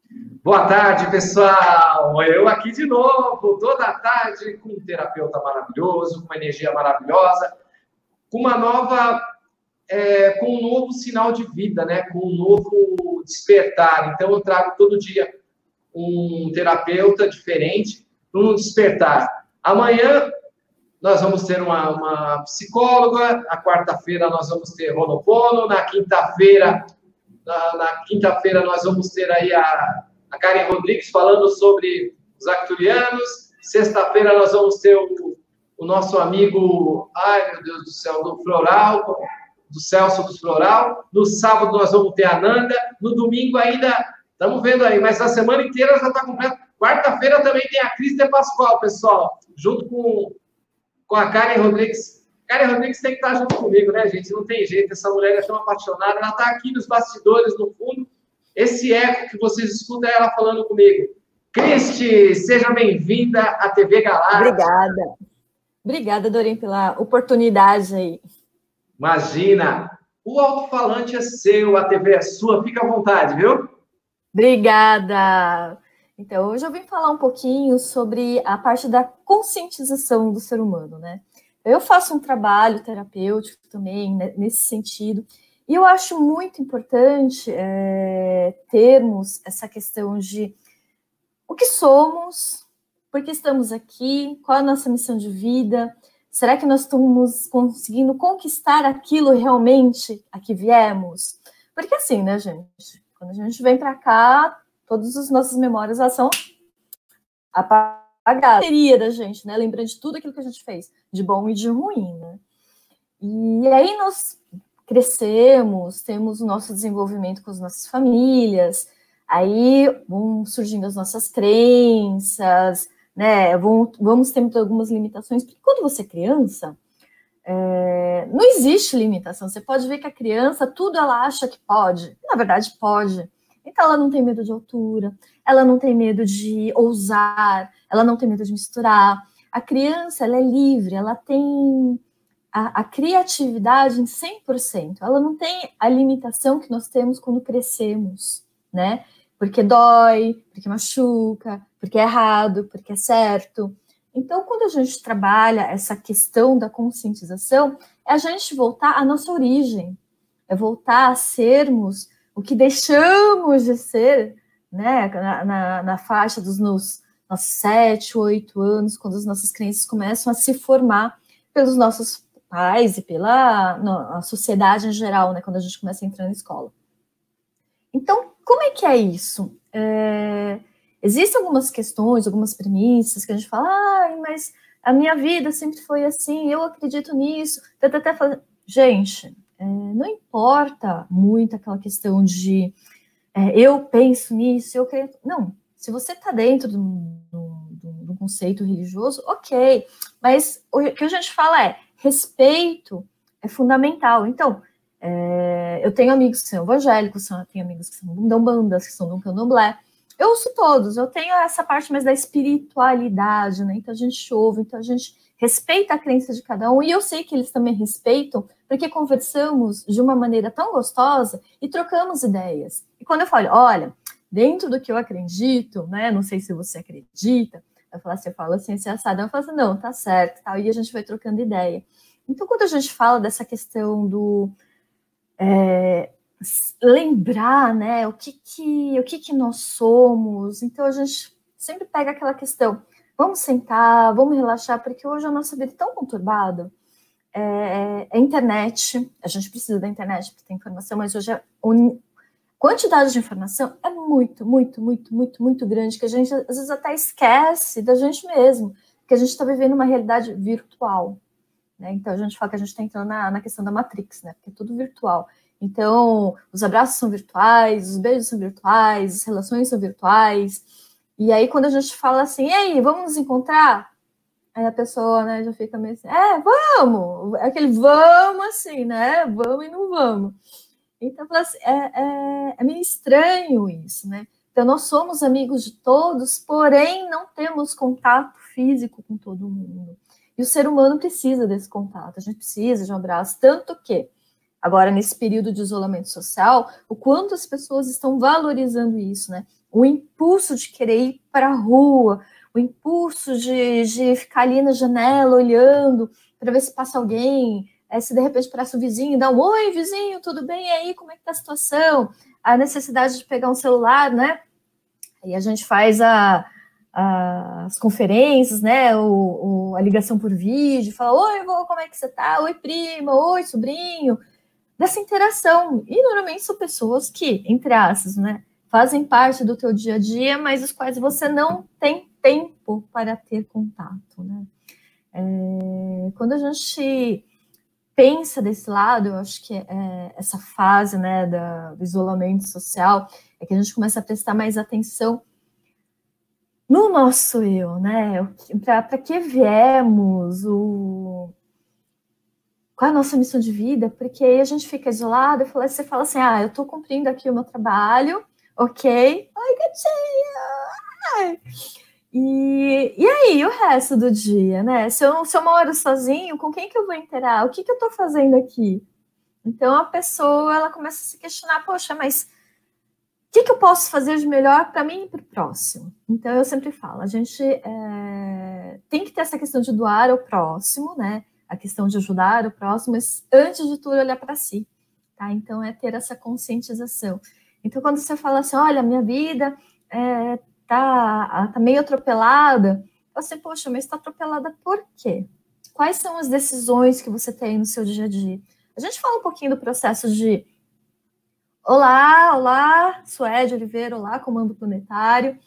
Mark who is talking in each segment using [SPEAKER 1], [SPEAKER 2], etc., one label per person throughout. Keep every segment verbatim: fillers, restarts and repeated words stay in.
[SPEAKER 1] Boa tarde, pessoal! Eu aqui de novo, toda tarde, com um terapeuta maravilhoso, com uma energia maravilhosa, com uma nova, é, com um novo sinal de vida, né? Com um novo despertar. Então, eu trago todo dia um terapeuta diferente para um despertar. Amanhã nós vamos ter uma, uma psicóloga, na quarta-feira nós vamos ter Ho'oponopono, na quinta-feira, na, na quinta-feira nós vamos ter aí a a Karen Rodrigues falando sobre os acturianos. Sexta-feira nós vamos ter o, o nosso amigo, ai meu Deus do céu, do Floral, do Celso do Floral. No sábado nós vamos ter a Nanda. No domingo ainda, estamos vendo aí, mas a semana inteira já está completa. Quarta-feira também tem a Cris de Pascoal, pessoal, junto com, com a Karen Rodrigues. Karen Rodrigues tem que estar junto comigo, né, gente? Não tem jeito, essa mulher é tão apaixonada. Ela está aqui nos bastidores, no fundo. Esse eco que vocês escutam é ela falando comigo. Cristi, seja bem-vinda à T V Galáctica.
[SPEAKER 2] Obrigada. Obrigada, Doreen, pela oportunidade aí.
[SPEAKER 1] Imagina. O alto-falante é seu, a T V é sua. Fica à vontade, viu?
[SPEAKER 2] Obrigada. Então, hoje eu vim falar um pouquinho sobre a parte da conscientização do ser humano, né? Eu faço um trabalho terapêutico também, né, nesse sentido. E eu acho muito importante é, termos essa questão de o que somos, por que estamos aqui, qual é a nossa missão de vida, será que nós estamos conseguindo conquistar aquilo realmente a que viemos? Porque assim, né, gente, quando a gente vem para cá, todas as nossas memórias elas são apagadas. Seria da gente, né, lembrando de tudo aquilo que a gente fez, de bom e de ruim, né? E aí nós crescemos, temos o nosso desenvolvimento com as nossas famílias, aí vão surgindo as nossas crenças, né? Vão, vamos tendo algumas limitações, porque quando você é criança, é, não existe limitação. Você pode ver que a criança, tudo ela acha que pode, na verdade pode. Então ela não tem medo de altura, ela não tem medo de ousar, ela não tem medo de misturar. A criança, ela é livre, ela tem A, a criatividade em cem por cento, ela não tem a limitação que nós temos quando crescemos, né? Porque dói, porque machuca, porque é errado, porque é certo. Então, quando a gente trabalha essa questão da conscientização, é a gente voltar à nossa origem, é voltar a sermos o que deixamos de ser, né? Na, na, na faixa dos nos, nossos sete, oito anos, quando as nossas crenças começam a se formar pelos nossos pais e pela não, a sociedade em geral, né, quando a gente começa a entrar na escola. Então, como é que é isso? É, existem algumas questões, algumas premissas que a gente fala, ah, mas a minha vida sempre foi assim, eu acredito nisso. Até, até, até. Gente, é, não importa muito aquela questão de é, eu penso nisso, eu creio. Não, se você está dentro de um, de um conceito religioso, ok, mas o que a gente fala é respeito é fundamental. Então, é, eu tenho amigos que são evangélicos, eu tenho amigos que são de umbandas, que são do candomblé. Eu ouço todos, eu tenho essa parte mais da espiritualidade, né? Então a gente ouve, então a gente respeita a crença de cada um, e eu sei que eles também respeitam, porque conversamos de uma maneira tão gostosa e trocamos ideias. E quando eu falo, olha, dentro do que eu acredito, né? Não sei se você acredita, eu falo assim, eu falo assim, assim, assado. Eu falo assim, não, tá certo, tal, e a gente vai trocando ideia. Então, quando a gente fala dessa questão do é, lembrar, né, o que que, o que que nós somos, então a gente sempre pega aquela questão, vamos sentar, vamos relaxar, porque hoje a nossa vida é tão conturbada, é, é a internet, a gente precisa da internet para ter informação, mas hoje é un... quantidade de informação é muito, muito, muito, muito, muito grande, que a gente às vezes até esquece da gente mesmo, que a gente está vivendo uma realidade virtual, né? Então a gente fala que a gente está entrando na, na questão da Matrix, né? Porque é tudo virtual. Então, os abraços são virtuais, os beijos são virtuais, as relações são virtuais, e aí quando a gente fala assim, e aí, vamos nos encontrar? Aí a pessoa, né, já fica meio assim, é, vamos! É aquele vamos assim, né? Vamos e não vamos. Então, é, é, é meio estranho isso, né? Então, nós somos amigos de todos, porém não temos contato físico com todo mundo. E o ser humano precisa desse contato, a gente precisa de um abraço, tanto que, agora, nesse período de isolamento social, o quanto as pessoas estão valorizando isso, né? o impulso de querer ir para a rua, o impulso de, de ficar ali na janela olhando para ver se passa alguém, é, se de repente passa o vizinho, dá um oi, vizinho, tudo bem? E aí, como é que tá a situação? A necessidade de pegar um celular, né? E a gente faz a, a, as conferências, né? O, o, a ligação por vídeo, fala, oi, vô, como é que você tá? Oi, prima, oi, sobrinho. Dessa interação. E normalmente são pessoas que, entre aspas, né, fazem parte do teu dia a dia, mas os quais você não tem tempo para ter contato, né? É, quando a gente pensa desse lado, eu acho que é, essa fase, né, da, do isolamento social é que a gente começa a prestar mais atenção no nosso eu, né? Para que viemos, o... qual é a nossa missão de vida? Porque aí a gente fica isolado e você fala assim, ah, eu estou cumprindo aqui o meu trabalho, ok? Oi, gatinha! E, e aí, o resto do dia, né? Se eu, se eu moro sozinho, com quem que eu vou interar? O que que eu estou fazendo aqui? Então, a pessoa, ela começa a se questionar, poxa, mas o que que eu posso fazer de melhor para mim e para o próximo? Então, eu sempre falo, a gente é, tem que ter essa questão de doar ao próximo, né? A questão de ajudar o próximo, mas antes de tudo, olhar para si, tá? Então, é ter essa conscientização. Então, quando você fala assim, olha, minha vida é, tá, tá meio atropelada, você, poxa, mas está atropelada por quê? Quais são as decisões que você tem no seu dia a dia? A gente fala um pouquinho do processo de olá, olá, Suede Oliveira, olá, Comando Planetário.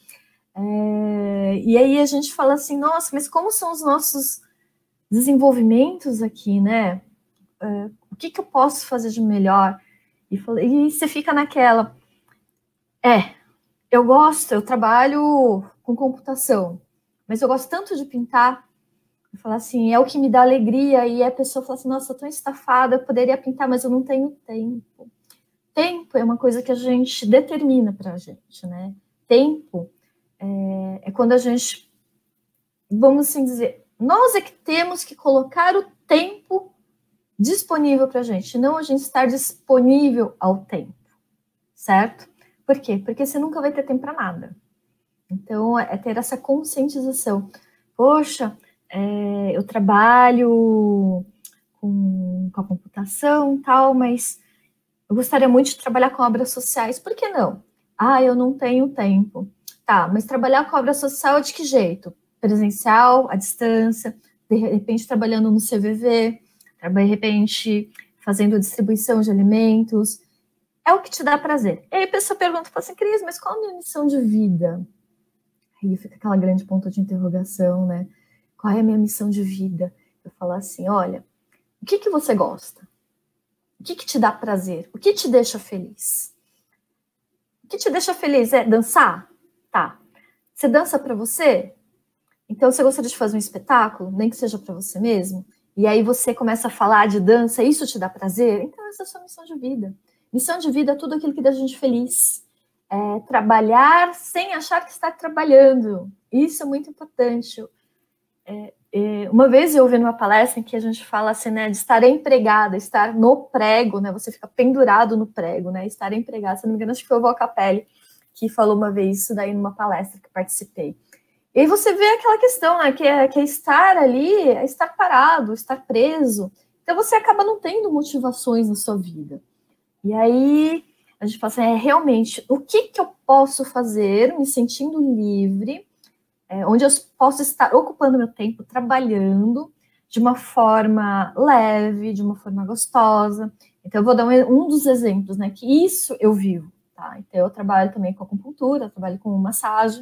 [SPEAKER 2] É, e aí a gente fala assim, nossa, mas como são os nossos desenvolvimentos aqui, né? É, o que, que eu posso fazer de melhor? E, e você fica naquela, é, eu gosto, eu trabalho com computação, mas eu gosto tanto de pintar. Eu falo assim, é o que me dá alegria, e a pessoa fala assim, nossa, eu tô estafada, eu poderia pintar, mas eu não tenho tempo. Tempo é uma coisa que a gente determina pra gente, né? Tempo é, é quando a gente, vamos assim dizer, nós é que temos que colocar o tempo disponível pra gente, não a gente estar disponível ao tempo, certo? Por quê? Porque você nunca vai ter tempo para nada. Então, é ter essa conscientização. Poxa, é, eu trabalho com, com a computação e tal, mas eu gostaria muito de trabalhar com obras sociais. Por que não? Ah, eu não tenho tempo. Tá, mas trabalhar com obra social de que jeito? Presencial, à distância, de repente trabalhando no C V V, de repente fazendo distribuição de alimentos. É o que te dá prazer. E aí a pessoa pergunta, fala assim, Cris, mas qual a minha missão de vida? Aí fica aquela grande ponto de interrogação, né? Qual é a minha missão de vida? Eu falo assim, olha, o que que você gosta? O que que te dá prazer? O que te deixa feliz? O que te deixa feliz é dançar? Tá. Você dança para você? Então você gostaria de fazer um espetáculo, nem que seja para você mesmo? E aí você começa a falar de dança, isso te dá prazer? Então essa é a sua missão de vida. Missão de vida é tudo aquilo que deixa a gente feliz. É trabalhar sem achar que está trabalhando. Isso é muito importante. É, é, uma vez eu ouvi numa palestra em que a gente fala assim, né, de estar empregada, estar no prego, né, você fica pendurado no prego, né, estar empregada. Se não me engano, acho que foi o Val Capelli que falou uma vez isso daí numa palestra que participei. E aí você vê aquela questão, né, que é, que é estar ali, é estar parado, estar preso. Então você acaba não tendo motivações na sua vida. E aí a gente fala assim, é, realmente, o que, que eu posso fazer me sentindo livre, é, onde eu posso estar ocupando meu tempo trabalhando de uma forma leve, de uma forma gostosa. Então eu vou dar um, um dos exemplos, né, que isso eu vivo, tá? Então eu trabalho também com acupuntura, eu trabalho com massagem,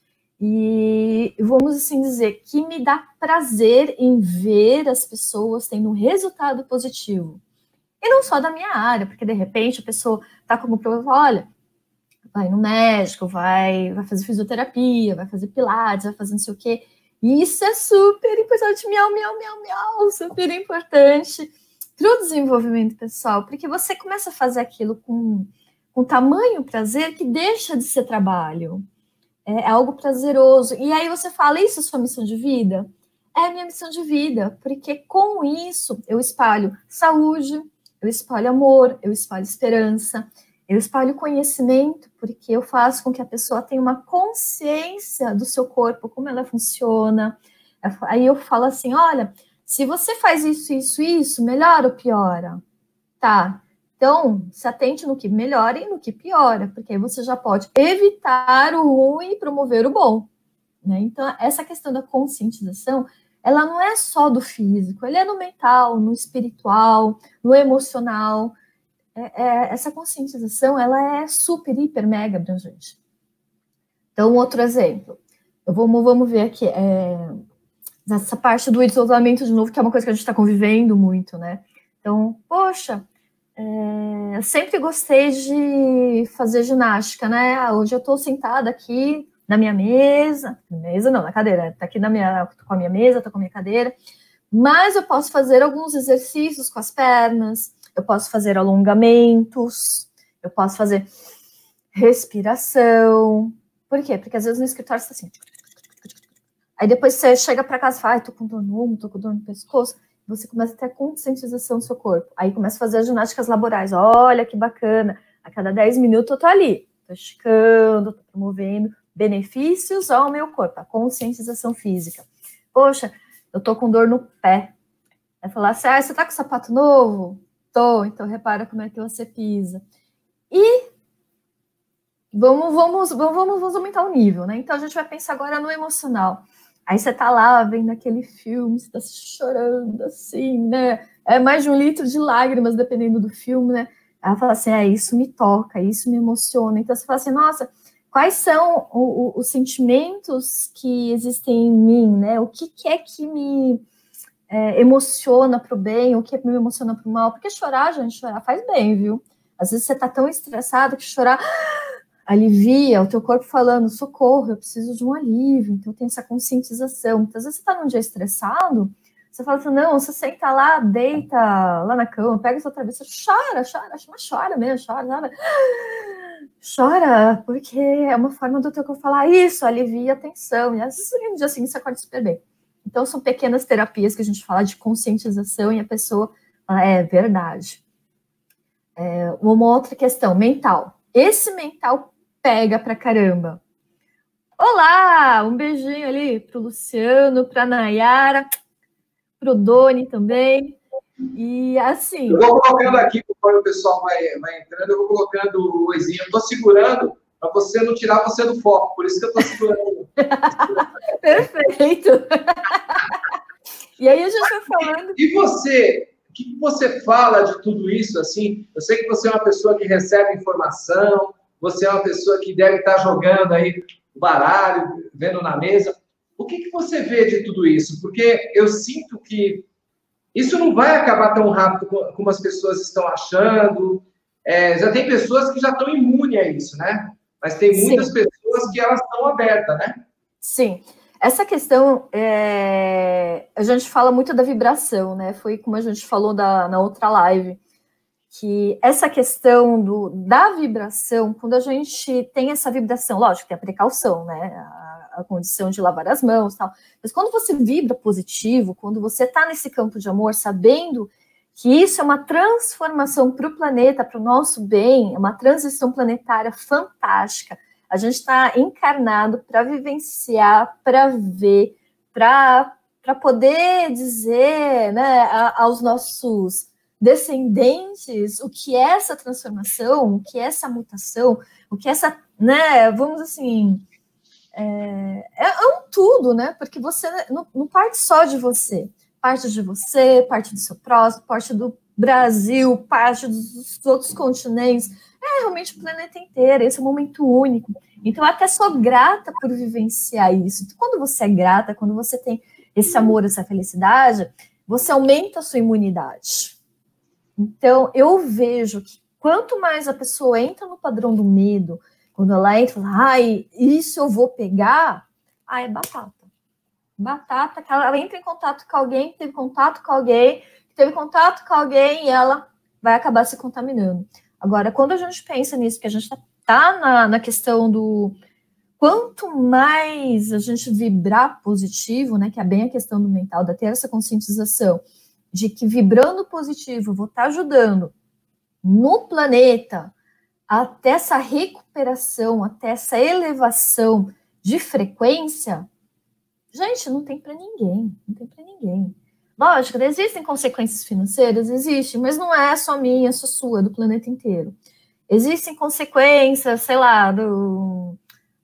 [SPEAKER 2] e vamos assim dizer que me dá prazer em ver as pessoas tendo um resultado positivo. E não só da minha área, porque de repente a pessoa está como problema, olha, vai no médico, vai, vai fazer fisioterapia, vai fazer pilates, vai fazer não sei o quê. E isso é super importante, miau, miau, miau, miau, super importante para o desenvolvimento pessoal, porque você começa a fazer aquilo com, com tamanho prazer que deixa de ser trabalho. É, é algo prazeroso. E aí você fala, isso é sua missão de vida? É a minha missão de vida, porque com isso eu espalho saúde, eu espalho amor, eu espalho esperança. Eu espalho conhecimento porque eu faço com que a pessoa tenha uma consciência do seu corpo, como ela funciona. Aí eu falo assim, olha, se você faz isso, isso, isso, melhora ou piora? Tá, então se atente no que melhora e no que piora, porque aí você já pode evitar o ruim e promover o bom, né? Então, essa questão da conscientização, ela não é só do físico, ele é no mental, no espiritual, no emocional. É, é, essa conscientização, ela é super, hiper, mega abrangente. Então, outro exemplo, eu vou, vamos ver aqui, é, essa parte do isolamento de novo, que é uma coisa que a gente está convivendo muito, né? Então, poxa, é, eu sempre gostei de fazer ginástica, né? Hoje eu estou sentada aqui na minha mesa, mesa não, na cadeira, tá aqui na minha, tô com a minha mesa, tô com a minha cadeira, mas eu posso fazer alguns exercícios com as pernas, eu posso fazer alongamentos, eu posso fazer respiração. Por quê? Porque às vezes no escritório você tá assim. Aí depois você chega para casa e fala, ai, tô com dor no ombro, tô com dor no pescoço. Você começa a ter a conscientização do seu corpo. Aí começa a fazer as ginásticas laborais. Olha que bacana. A cada dez minutos eu tô ali. Tô esticando, tô promovendo benefícios ao meu corpo. A conscientização física. Poxa, eu tô com dor no pé. Vai falar assim, ah, você tá com sapato novo? Tô, então repara como é que você pisa. E vamos, vamos, vamos, vamos aumentar o nível, né? Então a gente vai pensar agora no emocional. Aí você tá lá vendo aquele filme, você tá chorando assim, né? É mais de um litro de lágrimas, dependendo do filme, né? Ela fala assim, ah, isso me toca, isso me emociona. Então você fala assim, nossa, quais são o, o, os sentimentos que existem em mim, né? O que, que é que me é, emociona pro bem, o que me emociona pro mal? Porque chorar, gente, chorar faz bem, viu? Às vezes você tá tão estressado que chorar alivia o teu corpo falando, socorro, eu preciso de um alívio, então tem essa conscientização. Muitas vezes você está num dia estressado, você fala assim, não, você senta lá, deita lá na cama, pega sua travessa, chora, chora, mas chora mesmo, chora, sabe? Chora, porque é uma forma do teu corpo falar isso, alivia a tensão, e às vezes no dia seguinte você acorda super bem. Então são pequenas terapias que a gente fala de conscientização e a pessoa fala, é verdade. É, uma outra questão, mental. Esse mental pega pra caramba. Olá, um beijinho ali pro Luciano, pra Nayara, pro Doni também. E assim...
[SPEAKER 1] Eu vou colocando aqui, conforme o pessoal vai, vai entrando, eu vou colocando o oizinho. Eu tô segurando para você não tirar você do foco, por isso que eu tô segurando.
[SPEAKER 2] Perfeito. E aí a gente vai falando...
[SPEAKER 1] E você... O que você fala de tudo isso, assim? Eu sei que você é uma pessoa que recebe informação, você é uma pessoa que deve estar jogando aí o baralho, vendo na mesa. O que, que você vê de tudo isso? Porque eu sinto que isso não vai acabar tão rápido como as pessoas estão achando. É, já tem pessoas que já estão imunes a isso, né? Mas tem muitas Sim. pessoas que elas estão abertas, né?
[SPEAKER 2] Sim. Essa questão, é... a gente fala muito da vibração, né? Foi como a gente falou da, na outra live, que essa questão do, da vibração, quando a gente tem essa vibração, lógico, tem a precaução, né? A, a condição de lavar as mãos e tal. Mas quando você vibra positivo, quando você está nesse campo de amor, sabendo que isso é uma transformação para o planeta, para o nosso bem, é uma transição planetária fantástica. A gente está encarnado para vivenciar, para ver, para poder dizer, né, a, aos nossos descendentes o que é essa transformação, o que é essa mutação, o que é essa, né, vamos assim, é, é um tudo, né, porque você não, não parte só de você, parte de você, parte do seu próximo, parte do Brasil, parte dos outros continentes, é realmente o planeta inteiro, esse é um momento único. Então, eu até sou grata por vivenciar isso. Então, quando você é grata, quando você tem esse amor, essa felicidade, você aumenta a sua imunidade. Então, eu vejo que quanto mais a pessoa entra no padrão do medo, quando ela entra e fala, ai, isso eu vou pegar, ah, é batata. Batata, que ela entra em contato com alguém, que teve contato com alguém, que teve contato com alguém e ela vai acabar se contaminando. Agora, quando a gente pensa nisso, que a gente está tá na, na questão do quanto mais a gente vibrar positivo, né, que é bem a questão do mental, da ter essa conscientização de que vibrando positivo, eu vou estar ajudando no planeta até essa recuperação, até essa elevação de frequência, gente, não tem para ninguém, não tem para ninguém. Lógico, existem consequências financeiras, existem, mas não é só minha, só sua, do planeta inteiro. Existem consequências, sei lá, do,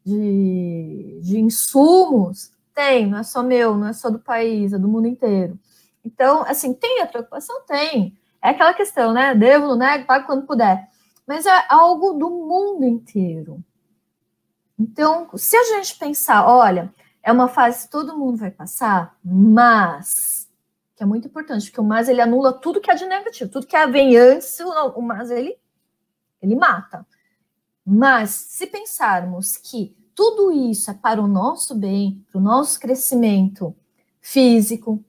[SPEAKER 2] de, de insumos, tem, não é só meu, não é só do país, é do mundo inteiro. Então, assim, tem a preocupação? Tem. É aquela questão, né? Devo, não nego, pago quando puder. Mas é algo do mundo inteiro. Então, se a gente pensar, olha, é uma fase que todo mundo vai passar, mas, que é muito importante, porque o mas, ele anula tudo que é de negativo, tudo que vem antes, o mas, ele, ele mata. Mas, se pensarmos que tudo isso é para o nosso bem, para o nosso crescimento físico,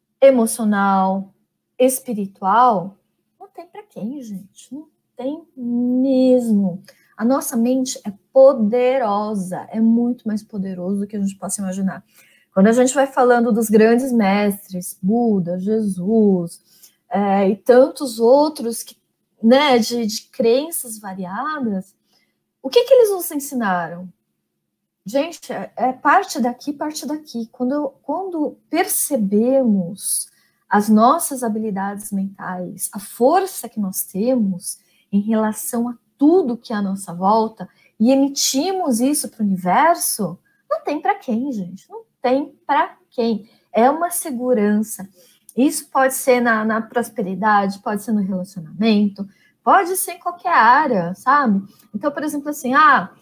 [SPEAKER 2] emocional, espiritual, não tem para quem, gente, não tem mesmo. A nossa mente é poderosa, é muito mais poderoso do que a gente possa imaginar. Quando a gente vai falando dos grandes mestres, Buda, Jesus, é, e tantos outros, que, né, de, de crenças variadas, o que, que eles nos ensinaram? Gente, é, é parte daqui, parte daqui. Quando, quando percebemos as nossas habilidades mentais, a força que nós temos em relação a tudo que é à nossa volta, e emitimos isso para o universo, não tem para quem, gente. Não tem para quem. É uma segurança. Isso pode ser na, na prosperidade, pode ser no relacionamento, pode ser em qualquer área, sabe? Então, por exemplo, assim, ah,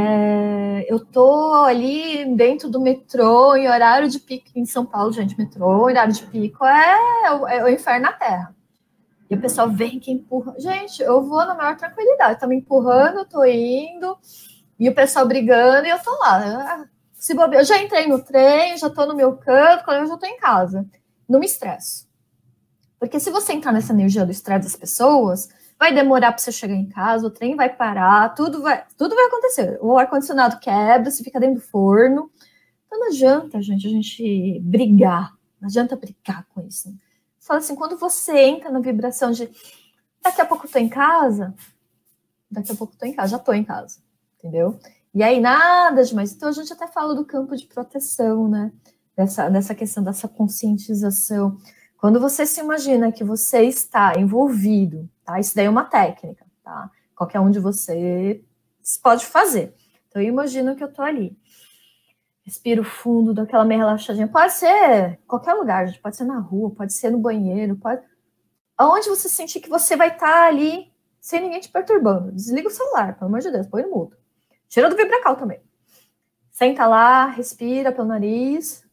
[SPEAKER 2] é, eu tô ali dentro do metrô em horário de pico em São Paulo, gente, metrô, horário de pico é, é o inferno na Terra. E o pessoal vem que empurra. Gente, eu vou na maior tranquilidade, tá me empurrando, eu tô indo, e o pessoal brigando, e eu tô lá. Se bobear, eu já entrei no trem, já tô no meu canto, quando eu já tô em casa. Não me estresso. Porque se você entrar nessa energia do estresse das pessoas, vai demorar para você chegar em casa, o trem vai parar, tudo vai, tudo vai acontecer. O ar-condicionado quebra, você fica dentro do forno. Então não adianta, gente, a gente brigar. Não adianta brigar com isso. Você fala assim, quando você entra na vibração de daqui a pouco eu tô em casa, daqui a pouco eu tô em casa, já tô em casa, entendeu? E aí nada demais. Então a gente até fala do campo de proteção, né? Dessa, dessa questão, dessa conscientização. Quando você se imagina que você está envolvido, tá? Isso daí é uma técnica, tá? Qualquer um de vocês pode fazer. Então, eu imagino que eu tô ali. Respiro fundo, dou aquela meia relaxadinha. Pode ser qualquer lugar, gente. Pode ser na rua, pode ser no banheiro, pode... Aonde você sentir que você vai estar ali sem ninguém te perturbando. Desliga o celular, pelo amor de Deus, põe no mudo. Tira do vibracal também. Senta lá, respira pelo nariz.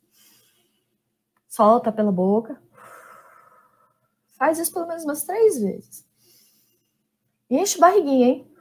[SPEAKER 2] Solta pela boca. Faz isso pelo menos umas três vezes. E enche barriguinha, hein?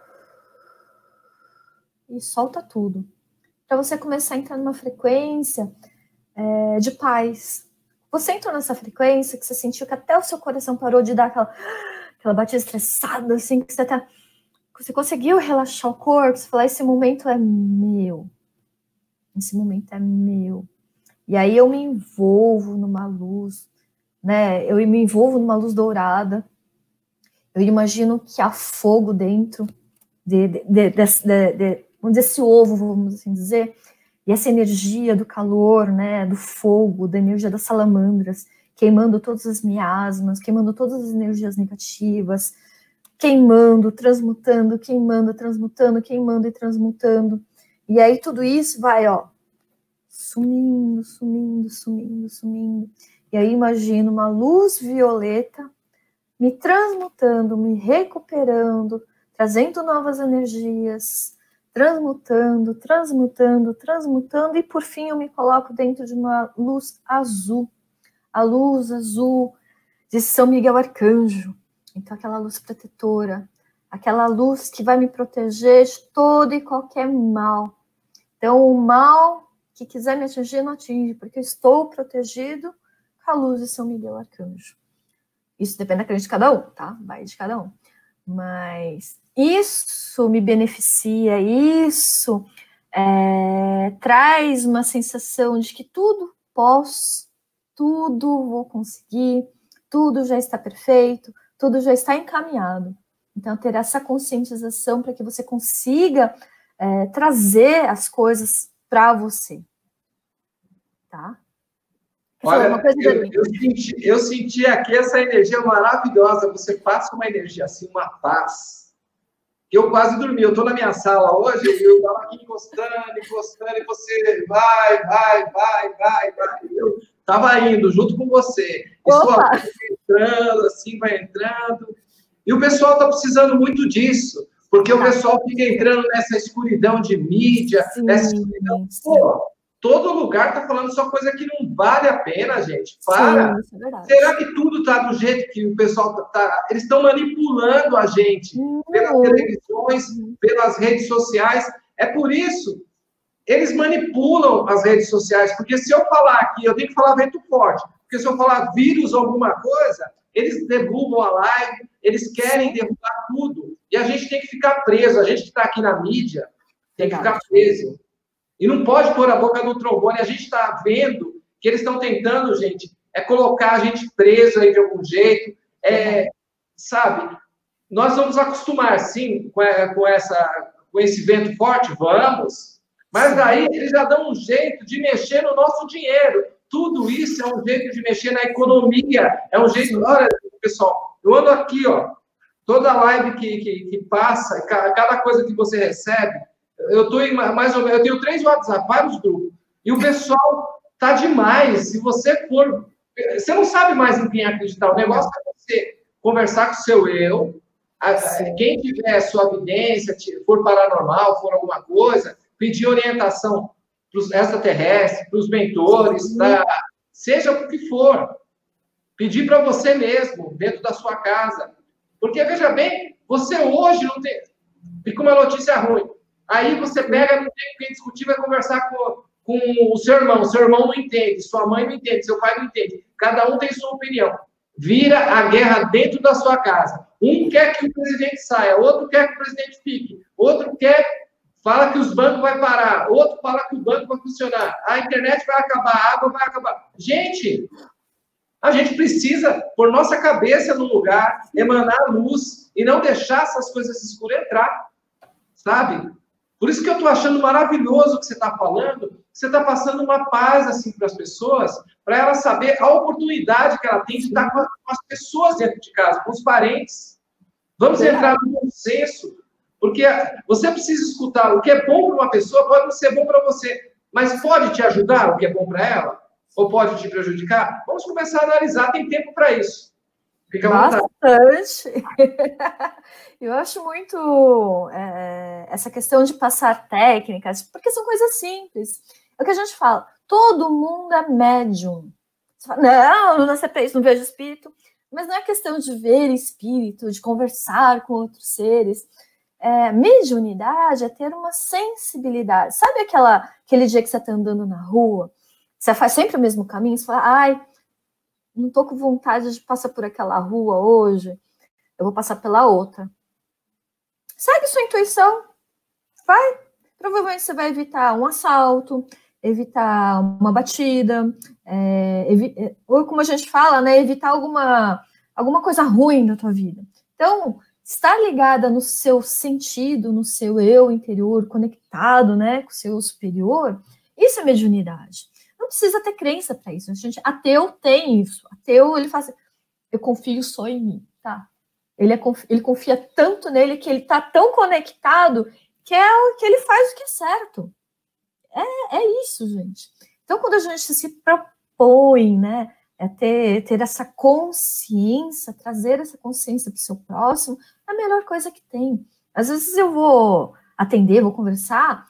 [SPEAKER 2] E solta tudo. Para você começar a entrar numa frequência é, de paz. Você entrou nessa frequência que você sentiu que até o seu coração parou de dar aquela, aquela batida estressada, assim, que você tá... Você conseguiu relaxar o corpo, você falar, esse momento é meu. Esse momento é meu. E aí eu me envolvo numa luz, né? Eu me envolvo numa luz dourada. Eu imagino que há fogo dentro de, de, de, de, de, de vamos dizer, esse ovo, vamos assim dizer, e essa energia do calor, né, do fogo, da energia das salamandras, queimando todas as miasmas, queimando todas as energias negativas, queimando, transmutando, queimando, transmutando, queimando e transmutando. E aí tudo isso vai, ó, sumindo, sumindo, sumindo, sumindo. E aí imagino uma luz violeta me transmutando, me recuperando, trazendo novas energias, transmutando, transmutando, transmutando, e por fim eu me coloco dentro de uma luz azul, a luz azul de São Miguel Arcanjo. Então aquela luz protetora, aquela luz que vai me proteger de todo e qualquer mal. Então o mal que quiser me atingir não atinge, porque eu estou protegido com a luz de São Miguel Arcanjo. Isso depende da crença de cada um, tá? Vai de cada um. Mas isso me beneficia, isso é, traz uma sensação de que tudo posso, tudo vou conseguir, tudo já está perfeito, tudo já está encaminhado. Então, ter essa conscientização para que você consiga é, trazer as coisas para você. Tá?
[SPEAKER 1] Olha, uma coisa eu, eu, senti, eu senti aqui essa energia maravilhosa. Você passa uma energia assim, uma paz. Eu quase dormi. Eu estou na minha sala hoje e eu estava aqui encostando, encostando, e você vai, vai, vai, vai, vai. Eu estava indo junto com você. E sua vai entrando, assim, vai entrando. E o pessoal está precisando muito disso, porque o pessoal fica entrando nessa escuridão de mídia, sim, nessa escuridão. Pô, todo lugar está falando só coisa que não vale a pena, gente. Para. Sim, é Será que tudo está do jeito que o pessoal está? Tá... Eles estão manipulando a gente uhum. pelas televisões, pelas redes sociais. É por isso. Eles manipulam as redes sociais, porque se eu falar aqui, eu tenho que falar vento forte, porque se eu falar vírus ou alguma coisa, eles derrubam a live, eles querem derrubar tudo. E a gente tem que ficar preso, a gente que está aqui na mídia tem que ficar preso. E não pode pôr a boca no trombone. A gente está vendo que eles estão tentando, gente, é colocar a gente preso aí de algum jeito. É, sabe, nós vamos acostumar, sim, com, com, essa, com esse vento forte, vamos. Mas daí eles já dão um jeito de mexer no nosso dinheiro. Tudo isso é um jeito de mexer na economia. É um jeito... Olha, pessoal, eu ando aqui, ó. Toda live que, que, que passa, cada coisa que você recebe, eu estou em mais ou menos... Eu tenho três WhatsApp, vários grupos. E o pessoal tá demais. Se você for... Você não sabe mais em quem acreditar. O negócio é você conversar com o seu eu. Sim. Quem tiver sua evidência, for paranormal, for alguma coisa... pedir orientação para os extraterrestres, para os mentores, pra, seja o que for. Pedir para você mesmo, dentro da sua casa. Porque, veja bem, você hoje não tem... Fica uma notícia ruim. Aí você pega, não tem quem discutir, vai conversar com, com o seu irmão. Seu irmão não entende, sua mãe não entende, seu pai não entende. Cada um tem sua opinião. Vira a guerra dentro da sua casa. Um quer que o presidente saia, outro quer que o presidente fique, outro quer... Fala que os bancos vão parar, outro fala que o banco vai funcionar, a internet vai acabar, a água vai acabar. Gente, a gente precisa pôr nossa cabeça no lugar, emanar luz e não deixar essas coisas escuras entrar, sabe? Por isso que eu estou achando maravilhoso o que você está falando, você está passando uma paz assim para as pessoas, para elas saber a oportunidade que ela tem de estar com as pessoas dentro de casa, com os parentes. Vamos entrar no consenso. Porque você precisa escutar o que é bom para uma pessoa, pode não ser bom para você, mas pode te ajudar o que é bom para ela? Ou pode te prejudicar? Vamos começar a analisar, tem tempo para isso. Fica à vontade.
[SPEAKER 2] Bastante. Eu acho muito é, essa questão de passar técnicas, porque são coisas simples. É o que a gente fala, todo mundo é médium. Você fala, não, não sei isso, não vejo espírito. Mas não é questão de ver espírito, de conversar com outros seres. É, mediunidade é ter uma sensibilidade. Sabe aquela, aquele dia que você está andando na rua, você faz sempre o mesmo caminho, você fala, ai, não estou com vontade de passar por aquela rua hoje, eu vou passar pela outra. Segue sua intuição, vai. Provavelmente você vai evitar um assalto, evitar uma batida, é, evi ou como a gente fala, né, evitar alguma, alguma coisa ruim na tua vida. Então, estar ligada no seu sentido, no seu eu interior, conectado, né, com o seu superior, isso é mediunidade. Não precisa ter crença para isso. A gente, ateu tem isso. Ateu, ele faz, eu confio só em mim, tá? Ele, é, ele confia tanto nele que ele está tão conectado que é o que ele faz o que é certo. É, é isso, gente. Então, quando a gente se propõe, né, é ter, ter essa consciência, trazer essa consciência para o seu próximo, é a melhor coisa que tem. Às vezes eu vou atender, vou conversar,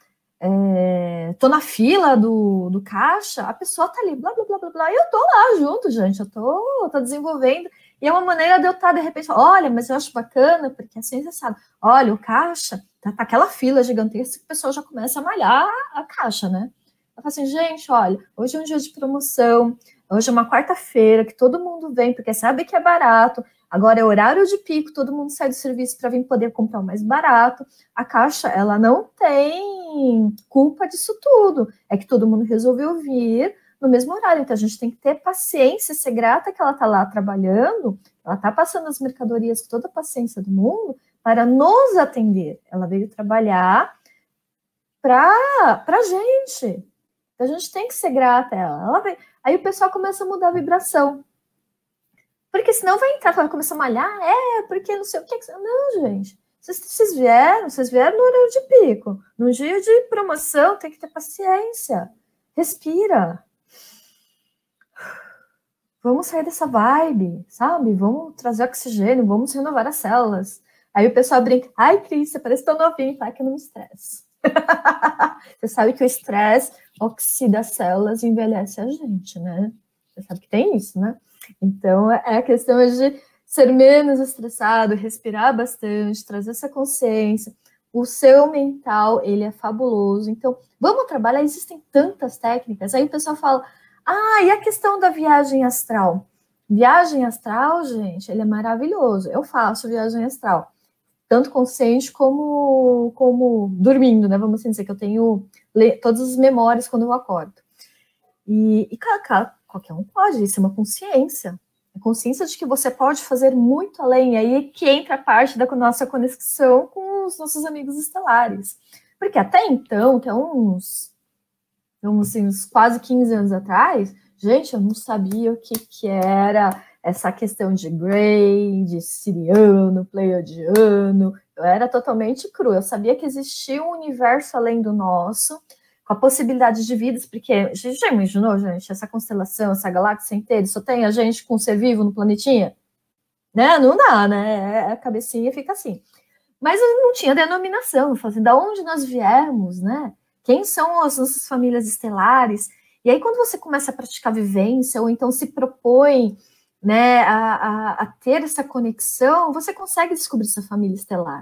[SPEAKER 2] é, tô na fila do, do caixa, a pessoa tá ali, blá, blá, blá, blá, blá, e eu tô lá junto, gente, eu tô, tô desenvolvendo, e é uma maneira de eu estar, de repente, olha, mas eu acho bacana, porque assim você sabe, olha, o caixa, tá, tá aquela fila gigantesca, que o pessoal já começa a malhar a caixa, né? Eu falo assim, gente, olha, hoje é um dia de promoção, hoje é uma quarta-feira, que todo mundo vem, porque sabe que é barato. Agora é horário de pico, todo mundo sai do serviço para vir poder comprar o mais barato. A Caixa, ela não tem culpa disso tudo. É que todo mundo resolveu vir no mesmo horário. Então, a gente tem que ter paciência, ser grata que ela está lá trabalhando, ela está passando as mercadorias com toda a paciência do mundo, para nos atender. Ela veio trabalhar para a gente. A gente tem que ser grata a ela. ela veio... Aí o pessoal começa a mudar a vibração. Porque senão vai entrar, vai começar a malhar, é, porque não sei o que. Não, gente. Vocês, vocês vieram, vocês vieram no horário de pico. No dia de promoção, tem que ter paciência. Respira. Vamos sair dessa vibe, sabe? Vamos trazer oxigênio, vamos renovar as células. Aí o pessoal brinca, ai, Cris, você parece tão novinho, tá? Que eu não me estresse. Você sabe que o estresse oxida as células e envelhece a gente, né? Você sabe que tem isso, né? Então, é a questão de ser menos estressado, respirar bastante, trazer essa consciência. O seu mental, ele é fabuloso. Então, vamos trabalhar, existem tantas técnicas. Aí o pessoal fala, ah, e a questão da viagem astral? Viagem astral, gente, ele é maravilhoso. Eu faço viagem astral, tanto consciente como, como dormindo, né? Vamos assim dizer que eu tenho todas as memórias quando eu acordo. E, e qualquer um pode, isso é uma consciência. A consciência de que você pode fazer muito além. Aí que entra a parte da nossa conexão com os nossos amigos estelares. Porque até então, até uns, uns, assim, uns quase quinze anos atrás, gente, eu não sabia o que, que era essa questão de Grey, de Siriano, Pleiadiano. Eu era totalmente crua. Eu sabia que existia um universo além do nosso, com a possibilidade de vidas, porque já imaginou, gente, essa constelação, essa galáxia inteira, só tem a gente com um ser vivo no planetinha? Né? Não dá, né? A cabecinha fica assim. Mas não tinha denominação, assim, da onde nós viemos, né? Quem são as nossas famílias estelares? E aí, quando você começa a praticar vivência, ou então se propõe, né, a, a, a ter essa conexão, você consegue descobrir sua família estelar.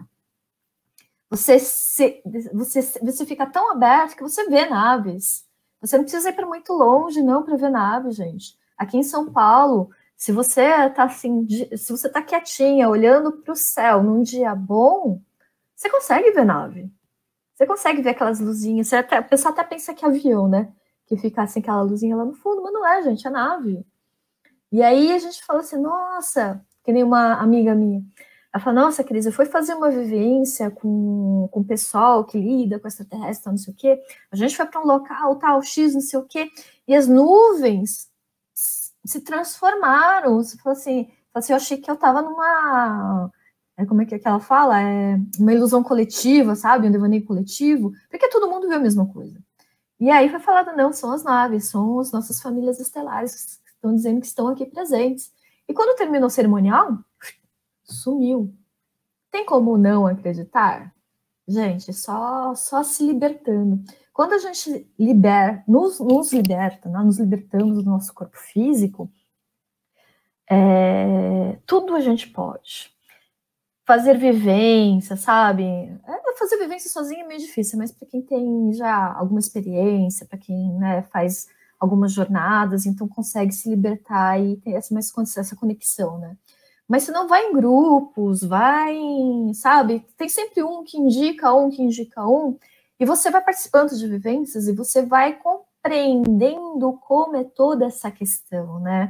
[SPEAKER 2] Você, se, você, você fica tão aberto que você vê naves. Você não precisa ir para muito longe, não, para ver naves, gente. Aqui em São Paulo, se você está assim, se você está quietinha, olhando para o céu num dia bom, você consegue ver nave. Você consegue ver aquelas luzinhas. Você até, o pessoal até pensa que é avião, né? Que fica assim, aquela luzinha lá no fundo, mas não é, gente, é nave. E aí a gente fala assim, nossa, que nem uma amiga minha. Ela fala, nossa, Cris, eu fui fazer uma vivência com, com o pessoal que lida com extraterrestre, não sei o quê. A gente foi para um local, tal, X, não sei o quê, e as nuvens se transformaram. Você falou assim, assim, eu achei que eu estava numa... É, como é que, é que ela fala? É uma ilusão coletiva, sabe? Um devaneio coletivo, porque todo mundo vê a mesma coisa. E aí foi falado, não, são as naves, são as nossas famílias estelares que estão dizendo que estão aqui presentes. E quando terminou o cerimonial, sumiu. Tem como não acreditar? Gente, só, só se libertando. Quando a gente libera, nos, nos liberta, né? Nos libertamos do nosso corpo físico, é, tudo a gente pode. Fazer vivência, sabe? É, fazer vivência sozinho é meio difícil, mas para quem tem já alguma experiência, para quem, né, faz algumas jornadas, então consegue se libertar e ter essa, mais, essa conexão, né? Mas se não vai em grupos, vai em, sabe? Tem sempre um que indica um, que indica um, e você vai participando de vivências e você vai compreendendo como é toda essa questão, né?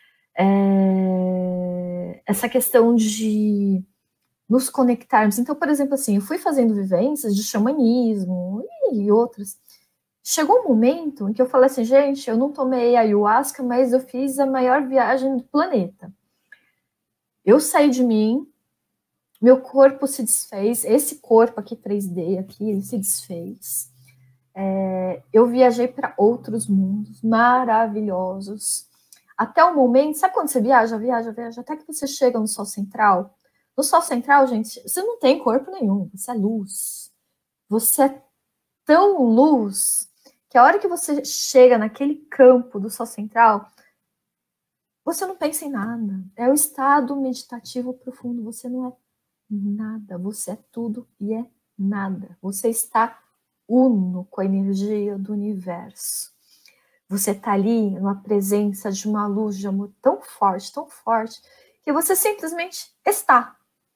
[SPEAKER 2] É, essa questão de nos conectarmos. Então, por exemplo, assim, eu fui fazendo vivências de xamanismo e outras. Chegou um momento em que eu falei assim, gente, eu não tomei ayahuasca, mas eu fiz a maior viagem do planeta. Eu saí de mim, meu corpo se desfez, esse corpo aqui três D, aqui, ele se desfez. É, eu viajei para outros mundos maravilhosos. Até o momento, sabe quando você viaja, viaja, viaja, até que você chega no Sol Central? No Sol Central, gente, você não tem corpo nenhum, você é luz. Você é tão luz que a hora que você chega naquele campo do Sol Central, você não pensa em nada. É o estado meditativo profundo. Você não é nada. Você é tudo e é nada. Você está uno com a energia do universo. Você está ali numa presença de uma luz de amor tão forte, tão forte, que você simplesmente está.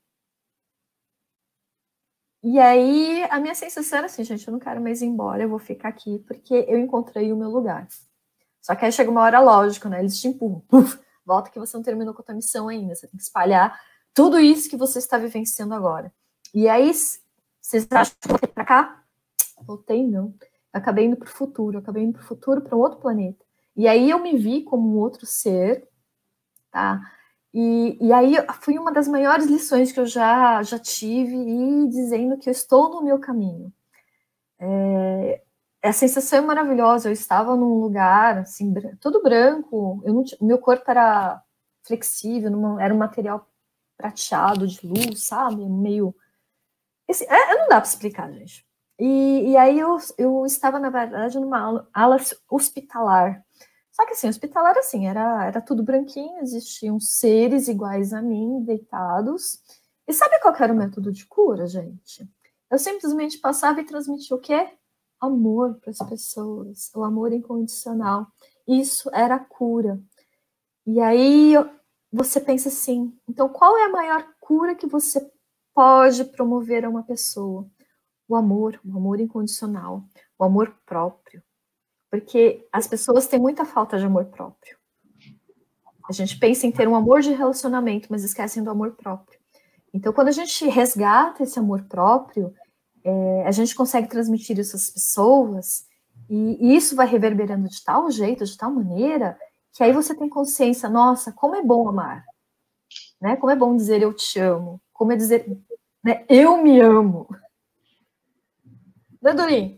[SPEAKER 2] E aí, a minha sensação era assim, gente, eu não quero mais ir embora, eu vou ficar aqui, porque eu encontrei o meu lugar. Só que aí chega uma hora, lógico, né? Eles te empurram. Puf, volta que você não terminou com a tua missão ainda. Você tem que espalhar tudo isso que você está vivenciando agora. E aí, vocês acham que eu voltei para cá? Voltei, não. Eu acabei indo para o futuro, eu acabei indo para o futuro, para um outro planeta. E aí eu me vi como um outro ser, tá? E, e aí foi uma das maiores lições que eu já, já tive, e dizendo que eu estou no meu caminho. É, a sensação é maravilhosa. Eu estava num lugar assim, todo branco, eu não tinha, meu corpo era flexível, não, era um material prateado de luz, sabe? Meio. Esse, é, não dá para explicar, gente. E, e aí eu, eu estava, na verdade, numa ala, ala hospitalar. Só que assim, hospitalar assim, era, era tudo branquinho, existiam seres iguais a mim, deitados. E sabe qual que era o método de cura, gente? Eu simplesmente passava e transmitia o quê? Amor para as pessoas, o amor incondicional. Isso era a cura. E aí você pensa assim, então qual é a maior cura que você pode promover a uma pessoa? O amor, o amor incondicional, o amor próprio. Porque as pessoas têm muita falta de amor próprio. A gente pensa em ter um amor de relacionamento, mas esquecem do amor próprio. Então, quando a gente resgata esse amor próprio, é, a gente consegue transmitir isso às pessoas, e, e isso vai reverberando de tal jeito, de tal maneira, que aí você tem consciência, nossa, como é bom amar. Né? Como é bom dizer eu te amo. Como é dizer, né, eu me amo. Né, Dorinho?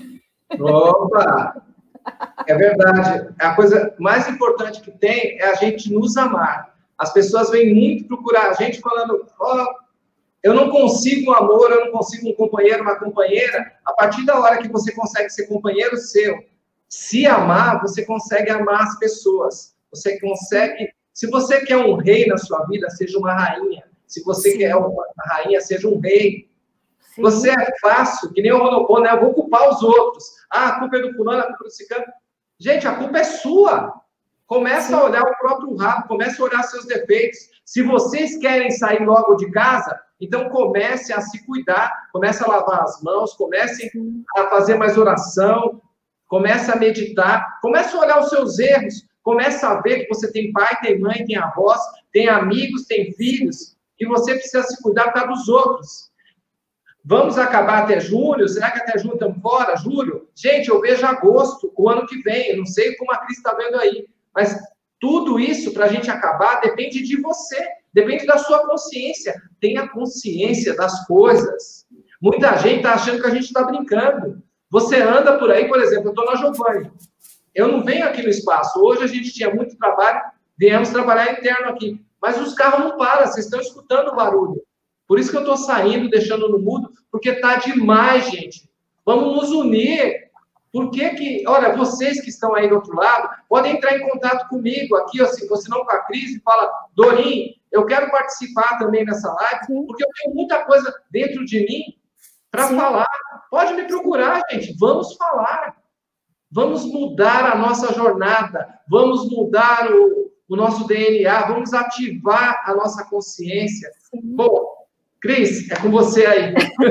[SPEAKER 1] Opa! É verdade. A coisa mais importante que tem é a gente nos amar. As pessoas vêm muito procurar a gente falando, ó, oh, eu não consigo um amor, eu não consigo um companheiro, uma companheira. A partir da hora que você consegue ser companheiro seu, se amar, você consegue amar as pessoas. Você consegue... Se você quer um rei na sua vida, seja uma rainha. Se você Sim. quer uma rainha, seja um rei. Sim. Você é fácil, que nem o Ronopô, né? Eu vou culpar os outros. Ah, a culpa é do fulano, a culpa é do ciclano. Gente, a culpa é sua. Começa Sim. a olhar o próprio rabo, começa a olhar seus defeitos. Se vocês querem sair logo de casa, então comece a se cuidar, comece a lavar as mãos, comece Sim. a fazer mais oração, comece a meditar, comece a olhar os seus erros, comece a ver que você tem pai, tem mãe, tem avós, tem amigos, tem filhos, e você precisa se cuidar por causa dos outros. Vamos acabar até julho? Será que até julho estamos fora? Julho? Gente, eu vejo agosto, o ano que vem. Eu não sei como a Cris está vendo aí. Mas tudo isso, para a gente acabar, depende de você. Depende da sua consciência. Tenha consciência das coisas. Muita gente está achando que a gente está brincando. Você anda por aí, por exemplo, eu estou na Giovanni. Eu não venho aqui no espaço. Hoje a gente tinha muito trabalho, viemos trabalhar interno aqui. Mas os carros não param, vocês estão escutando o barulho. Por isso que eu estou saindo, deixando no mudo, porque está demais, gente. Vamos nos unir. Por que que... Olha, vocês que estão aí do outro lado, podem entrar em contato comigo aqui, assim, você não com a Cris, e fala, Dorim, eu quero participar também nessa live, Sim. porque eu tenho muita coisa dentro de mim para falar. Pode me procurar, gente. Vamos falar. Vamos mudar a nossa jornada. Vamos mudar o, o nosso D N A. Vamos ativar a nossa consciência. Sim. Bom, Cris, é com você aí.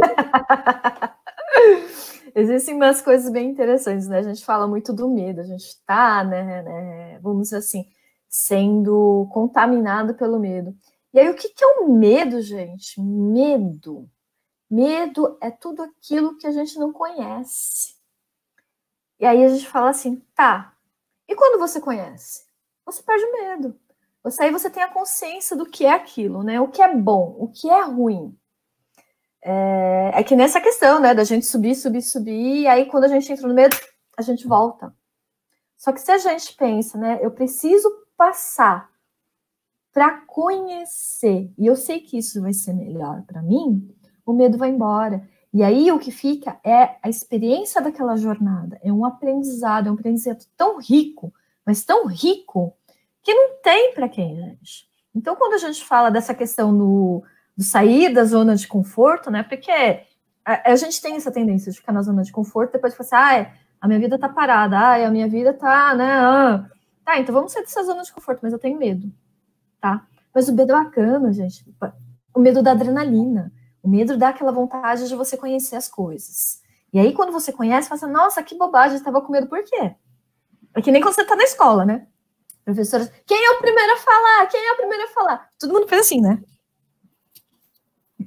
[SPEAKER 2] Existem umas coisas bem interessantes, né? A gente fala muito do medo, a gente está, né, né, vamos dizer assim, sendo contaminado pelo medo. E aí, o que, que é o medo, gente? Medo. Medo é tudo aquilo que a gente não conhece. E aí a gente fala assim, tá, e quando você conhece? Você perde o medo. Você, aí você tem a consciência do que é aquilo, né? O que é bom, o que é ruim. É, é que nessa questão, né? Da gente subir, subir, subir, e aí quando a gente entra no medo, a gente volta. Só que se a gente pensa, né? Eu preciso passar para conhecer, e eu sei que isso vai ser melhor para mim, o medo vai embora. E aí o que fica é a experiência daquela jornada. É um aprendizado, é um aprendizado tão rico, mas tão rico, que não tem para quem, gente. Então, quando a gente fala dessa questão do, do sair da zona de conforto, né? Porque a, a gente tem essa tendência de ficar na zona de conforto, depois de falar assim, ah, a minha vida tá parada, ah, a minha vida tá, né? Ah. Tá, então vamos sair dessa zona de conforto, mas eu tenho medo, tá? Mas o medo é bacana, gente. O medo da adrenalina. O medo dá aquela vontade de você conhecer as coisas. E aí, quando você conhece, você fala assim, nossa, que bobagem, eu estava com medo, por quê? É que nem quando você está na escola, né? Professora, quem é o primeiro a falar? Quem é o primeiro a falar? Todo mundo fez assim, né?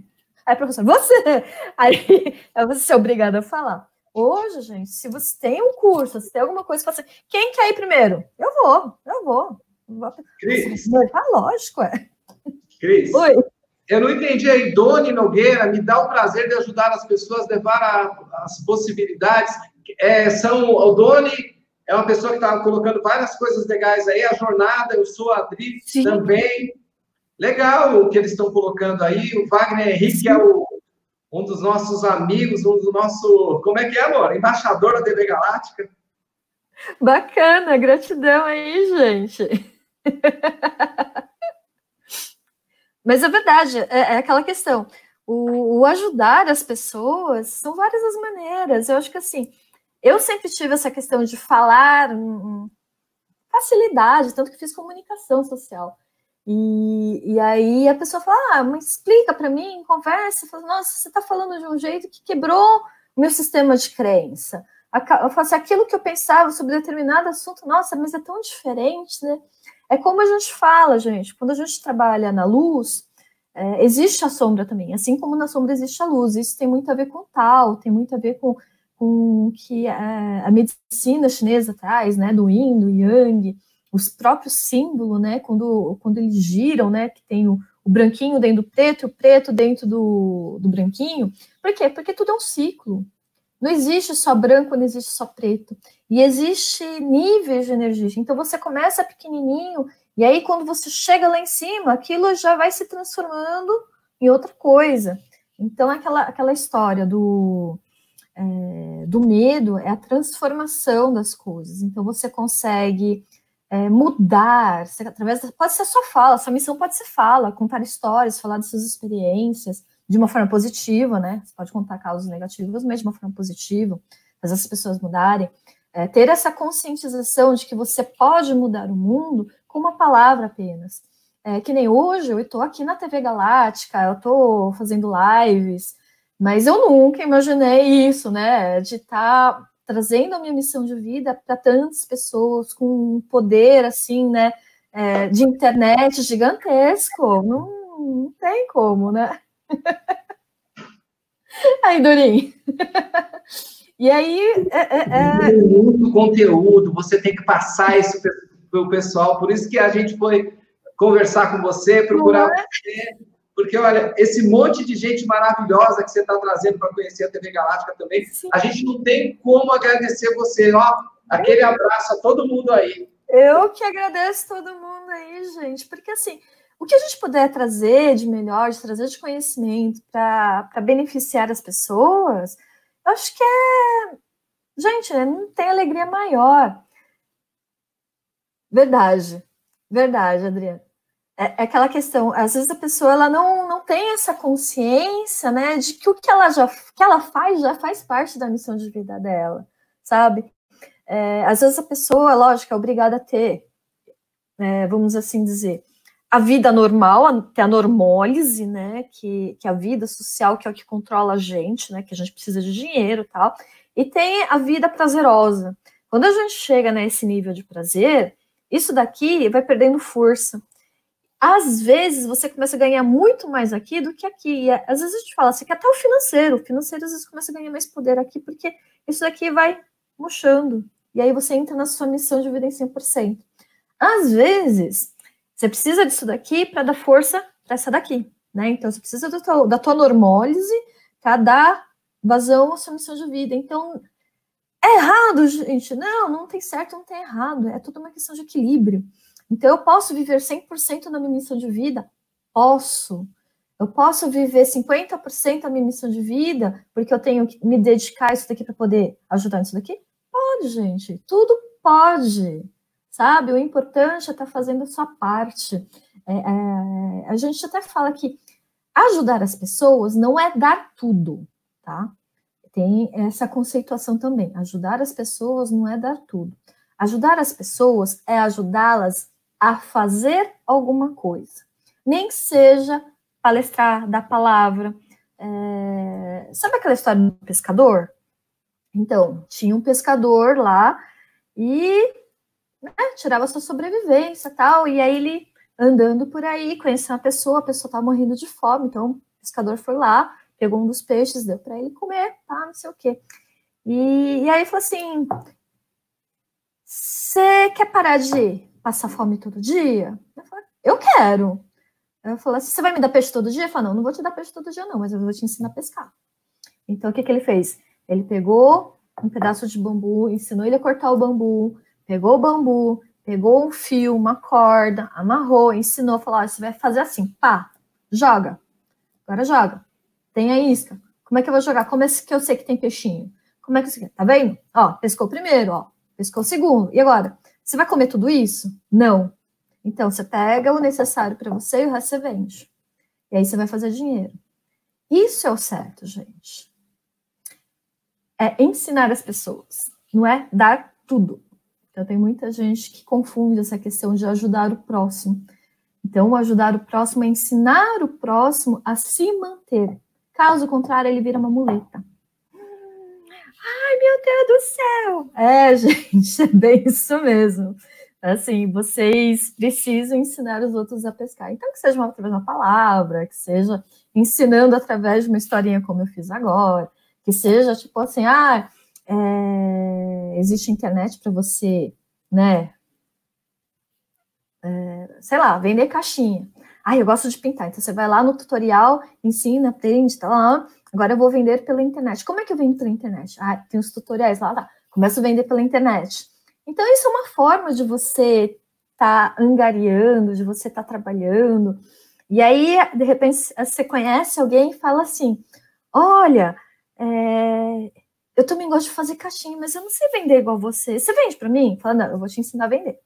[SPEAKER 2] Aí, professor, você! Aí, aí você ser obrigada a falar. Hoje, gente, se você tem um curso, se tem alguma coisa para fazer, quem quer ir primeiro? Eu vou, eu vou.
[SPEAKER 1] Cris,
[SPEAKER 2] Ah, lógico, é.
[SPEAKER 1] Cris,
[SPEAKER 2] Oi.
[SPEAKER 1] eu não entendi aí. Doni Nogueira, me dá o prazer de ajudar as pessoas a levar a, as possibilidades. É, são, o Doni é uma pessoa que está colocando várias coisas legais aí, a jornada, eu sou a Adri
[SPEAKER 2] Sim.
[SPEAKER 1] também. Legal o que eles estão colocando aí. O Wagner Henrique Sim. é o, um dos nossos amigos, um dos nossos. Como é que é, amor? Embaixador da T V Galáctica.
[SPEAKER 2] Bacana, gratidão aí, gente. Mas é verdade, é, é aquela questão. O, o ajudar as pessoas são várias as maneiras. Eu acho que assim, eu sempre tive essa questão de falar um, facilidade, tanto que fiz comunicação social. E, e aí a pessoa fala, ah, mas explica para mim, conversa, fala, nossa, você está falando de um jeito que quebrou o meu sistema de crença. Eu falo assim, aquilo que eu pensava sobre determinado assunto, nossa, mas é tão diferente, né? É como a gente fala, gente, quando a gente trabalha na luz, é, existe a sombra também, assim como na sombra existe a luz. Isso tem muito a ver com tal, tem muito a ver com, com o que a, a medicina chinesa traz, né, do yin, do yang, os próprios símbolos, né, quando, quando eles giram, né, que tem o, o branquinho dentro do preto, o preto dentro do, do branquinho. Por quê? Porque tudo é um ciclo. Não existe só branco, não existe só preto. E existe níveis de energia. Então, você começa pequenininho, e aí, quando você chega lá em cima, aquilo já vai se transformando em outra coisa. Então, aquela, aquela história do, é, do medo é a transformação das coisas. Então, você consegue é, mudar, você, através da, pode ser só fala, sua missão pode ser fala, contar histórias, falar das suas experiências, de uma forma positiva, né? Você pode contar causas negativas, mas de uma forma positiva, fazer as pessoas mudarem. É, ter essa conscientização de que você pode mudar o mundo com uma palavra apenas. É, que nem hoje, eu estou aqui na T V Galáctica, eu estou fazendo lives, mas eu nunca imaginei isso, né? De estar tá trazendo a minha missão de vida para tantas pessoas com um poder, assim, né? É, de internet gigantesco. Não, não tem como, né? Aí, Dorinho. E aí... É, é, é...
[SPEAKER 1] Muito conteúdo, você tem que passar isso para o pessoal, por isso que a gente foi conversar com você, procurar é? você, porque, olha, esse monte de gente maravilhosa que você está trazendo para conhecer a T V Galáctica também, Sim. a gente não tem como agradecer você, ó, aquele abraço a todo mundo aí.
[SPEAKER 2] Eu que agradeço todo mundo aí, gente, porque, assim, o que a gente puder trazer de melhor, de trazer de conhecimento para beneficiar as pessoas, eu acho que é... Gente, não tem alegria maior. Verdade. Verdade, Adriana. É, é aquela questão, às vezes a pessoa ela não, não tem essa consciência, né, de que o que ela, já, que ela faz já faz parte da missão de vida dela, sabe? É, às vezes a pessoa, lógico, é obrigada a ter, é, vamos assim dizer, a vida normal, ter a normólise, né, que, que é a vida social, que é o que controla a gente, né, que a gente precisa de dinheiro e tal, e tem a vida prazerosa. Quando a gente chega nesse nível de prazer, isso daqui vai perdendo força. Às vezes, você começa a ganhar muito mais aqui do que aqui. E às vezes a gente fala assim, que até o financeiro, o financeiro às vezes começa a ganhar mais poder aqui, porque isso daqui vai murchando. E aí você entra na sua missão de vida em cem por cento. Às vezes, você precisa disso daqui para dar força para essa daqui, né? Então, você precisa do teu, da tua normólise para dar vazão à sua missão de vida. Então, é errado, gente? Não, não tem certo, não tem errado. É tudo uma questão de equilíbrio. Então, eu posso viver cem por cento na minha missão de vida? Posso. Eu posso viver cinquenta por cento da minha missão de vida porque eu tenho que me dedicar a isso daqui para poder ajudar nisso daqui? Pode, gente. Tudo pode. Sabe? O importante é estar fazendo a sua parte. É, é, a gente até fala que ajudar as pessoas não é dar tudo, tá? Tem essa conceituação também. Ajudar as pessoas não é dar tudo. Ajudar as pessoas é ajudá-las a fazer alguma coisa. Nem que seja palestrar, dar palavra. É... Sabe aquela história do pescador? Então, tinha um pescador lá e né, tirava sua sobrevivência e tal, e aí ele andando por aí, conheceu uma pessoa, a pessoa estava morrendo de fome, então O pescador foi lá, pegou um dos peixes, deu para ele comer, tá, não sei o quê. E, e aí falou assim, você quer parar de passar fome todo dia? Eu falei, eu quero. Eu falei assim, você vai me dar peixe todo dia? Eu falei, não, não vou te dar peixe todo dia não, mas eu vou te ensinar a pescar. Então, o que que ele fez? Ele pegou um pedaço de bambu, ensinou ele a cortar o bambu, pegou o bambu, pegou um fio, uma corda, amarrou, ensinou, falou, ah, você vai fazer assim, pá, joga. Agora joga. Tem a isca. Como é que eu vou jogar? Como é que eu sei que tem peixinho? Como é que eu sei? Tá vendo? Ó, pescou o primeiro, ó, pescou o segundo. E agora? Você vai comer tudo isso? Não. Então, você pega o necessário para você e o resto você vende. E aí você vai fazer dinheiro. Isso é o certo, gente. É ensinar as pessoas, não é dar tudo. Então, tem muita gente que confunde essa questão de ajudar o próximo. Então, ajudar o próximo é ensinar o próximo a se manter. Caso contrário, ele vira uma muleta. Ai, meu Deus do céu! É, gente, é bem isso mesmo. Assim, vocês precisam ensinar os outros a pescar. Então, que seja através de uma palavra, que seja ensinando através de uma historinha como eu fiz agora, que seja tipo assim, ah, é, existe internet para você, né, é, sei lá, vender caixinha. Ah, eu gosto de pintar, então você vai lá no tutorial, ensina, aprende, tá lá, agora eu vou vender pela internet. Como é que eu vendo pela internet? Ah, tem os tutoriais lá, tá, começo a vender pela internet. Então, isso é uma forma de você estar tá angariando, de você estar tá trabalhando. E aí, de repente, você conhece alguém e fala assim, olha, é, eu também gosto de fazer caixinha, mas eu não sei vender igual você. Você vende para mim? Fala, não, eu vou te ensinar a vender.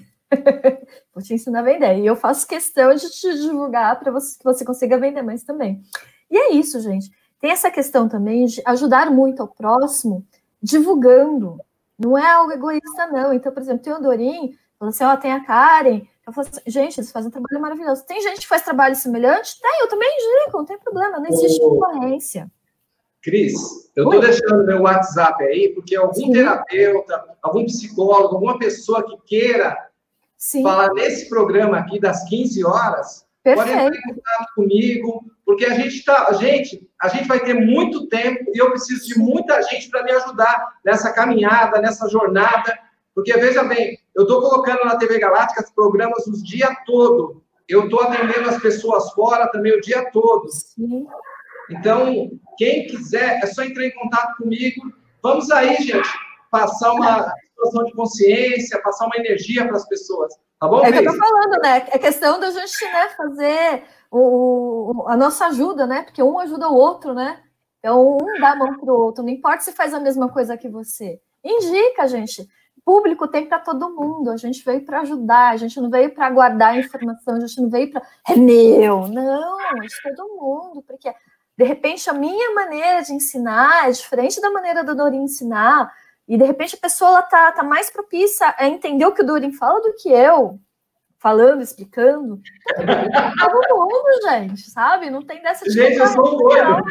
[SPEAKER 2] Vou te ensinar a vender. E eu faço questão de te divulgar para você, que você consiga vender mais também. E é isso, gente. Tem essa questão também de ajudar muito ao próximo, divulgando. Não é algo egoísta, não. Então, por exemplo, tem o Dorim, falou assim, ó, tem a Karen. Eu falo assim, gente, eles fazem um trabalho maravilhoso. Tem gente que faz trabalho semelhante? Tem, eu também indico, não tem problema, não existe concorrência.
[SPEAKER 1] Cris, eu estou deixando meu WhatsApp aí, porque algum Sim. terapeuta, algum psicólogo, alguma pessoa que queira Sim. falar nesse programa aqui das quinze horas, Perfeito. pode entrar em contato comigo, porque a gente tá, gente, a gente vai ter muito tempo e eu preciso de muita gente para me ajudar nessa caminhada, nessa jornada, porque veja bem, eu estou colocando na T V Galáctica programas o dia todo, eu estou atendendo as pessoas fora também o dia todo. Sim. Então, quem quiser, é só entrar em contato comigo. Vamos aí, gente, passar uma expansão de consciência, passar uma energia para as pessoas. Tá bom,
[SPEAKER 2] É o que eu tô falando, né? É questão da gente, né, fazer o, a nossa ajuda, né? Porque um ajuda o outro, né? Então, um dá a mão pro outro. Não importa se faz a mesma coisa que você. Indica, gente. Público tem para todo mundo. A gente veio para ajudar. A gente não veio para guardar informação. A gente não veio para... É meu. Não, é de todo mundo. Porque, de repente, a minha maneira de ensinar é diferente da maneira do Dorim ensinar. E, de repente, a pessoa está tá mais propícia a entender o que o Dorim fala do que eu, falando, explicando. Todo mundo, gente, sabe? Não tem dessa de
[SPEAKER 1] Gente, eu sou um doido.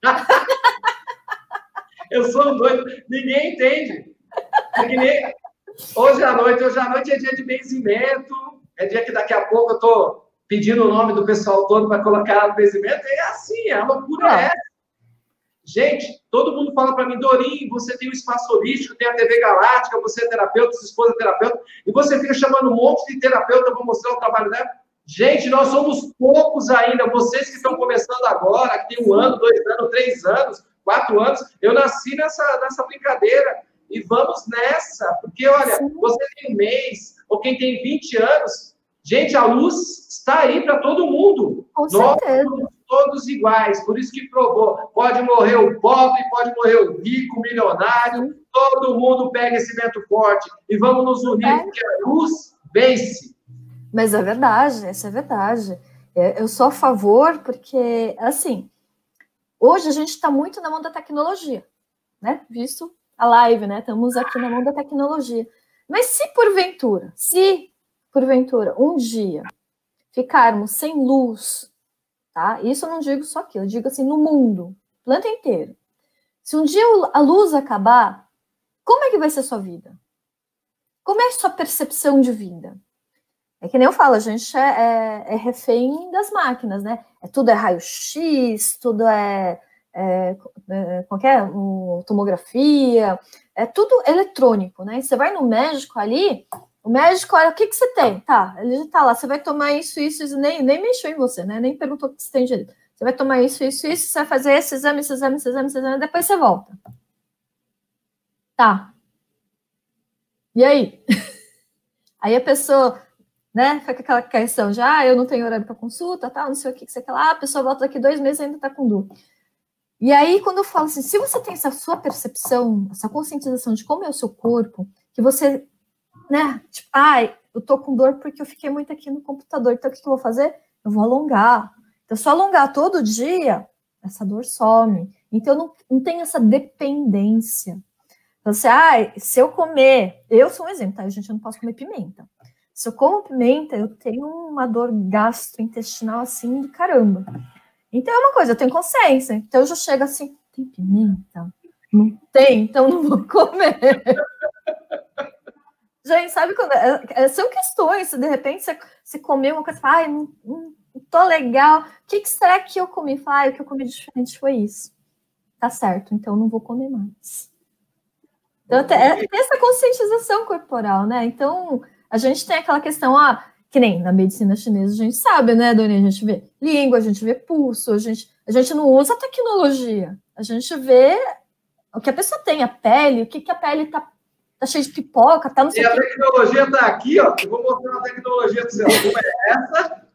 [SPEAKER 1] Eu sou um doido. Ninguém entende. É que nem... Hoje à noite, hoje à noite é dia de benzimento. É dia que daqui a pouco eu estou pedindo o nome do pessoal todo para colocar no benzimento. É assim, a loucura é essa. Gente, todo mundo fala para mim, Dorim, você tem o espaço holístico, tem a T V Galáctica, você é terapeuta, sua esposa é terapeuta, e você fica chamando um monte de terapeuta para mostrar o trabalho dela. Gente, nós somos poucos ainda, vocês que estão começando agora, que tem um ano, dois anos, três anos, quatro anos, eu nasci nessa, nessa brincadeira, e vamos nessa, porque, olha, Sim. você tem um mês, ou quem tem vinte anos, gente, a luz está aí para todo mundo.
[SPEAKER 2] Com
[SPEAKER 1] nós
[SPEAKER 2] certeza.
[SPEAKER 1] somos todos iguais, por isso que provou, pode morrer o pobre, pode morrer o rico, o milionário, Sim. todo mundo pega esse vento forte, e vamos nos unir, é. porque a luz vence.
[SPEAKER 2] Mas é verdade, isso é verdade. Eu sou a favor, porque, assim, hoje a gente está muito na mão da tecnologia, né? Visto a live, né? Estamos aqui na mão da tecnologia. Mas se porventura, se porventura, um dia ficarmos sem luz, tá? Isso eu não digo só aqui, eu digo assim, no mundo, planeta inteiro. Se um dia a luz acabar, como é que vai ser a sua vida? Como é a sua percepção de vida? É que nem eu falo, a gente é, é, é refém das máquinas, né? É, tudo é raio-x, tudo é, é, é qualquer um, tomografia, é tudo eletrônico, né? E você vai no médico ali, o médico, olha, o que, que você tem? Tá, ele já tá lá, você vai tomar isso, isso, isso, nem, nem mexeu em você, né? Nem perguntou o que você tem direito. Você vai tomar isso, isso, isso, você vai fazer esse exame, esse exame, esse exame, esse exame, depois você volta. Tá. E aí? Aí a pessoa, né, fica com aquela questão de, ah, eu não tenho horário para consulta, tal, não sei o que, que você quer lá, a pessoa volta daqui dois meses e ainda tá com dor. E aí, quando eu falo assim, se você tem essa sua percepção, essa conscientização de como é o seu corpo, que você, né, tipo, ai, eu tô com dor porque eu fiquei muito aqui no computador, então o que, que eu vou fazer? Eu vou alongar. Então, se eu alongar todo dia, essa dor some. Então, não, não tem essa dependência. Então, você, ah, se eu comer, eu sou um exemplo, tá, gente, eu não posso comer pimenta. Se eu como pimenta, eu tenho uma dor gastrointestinal assim do caramba. Então é uma coisa, eu tenho consciência. Então eu já chego assim, tem pimenta? Não tem, então não vou comer. Gente, sabe quando. É, é, são questões, se de repente você, você comeu uma coisa, ai, não, não, não tô legal. O que, que será que eu comi? Ai, o que eu comi de diferente foi isso. Tá certo, então não vou comer mais. Então, é, tem essa conscientização corporal, né? Então, a gente tem aquela questão, ah, que nem na medicina chinesa a gente sabe, né, Doni? A gente vê língua, a gente vê pulso, a gente, a gente não usa tecnologia. A gente vê o que a pessoa tem, a pele, o que, que a pele tá, tá cheia de pipoca, tá no
[SPEAKER 1] E a que... tecnologia tá aqui, ó. Eu vou mostrar uma tecnologia do céu. Como é essa?